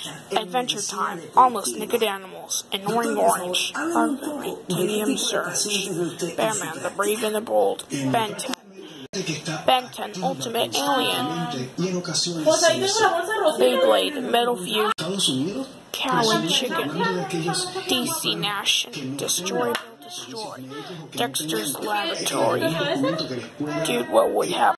Adventure Time, Almost Naked Animals, Annoying Orange, Titanium Surge, Batman, the Brave and the Bold, Ben 10. Ben 10 Ultimate Alien, Beyblade, Metal Fusion, Cow and Chicken, DC Nash, Destroy, Dexter's Laboratory. Dude, what would happen?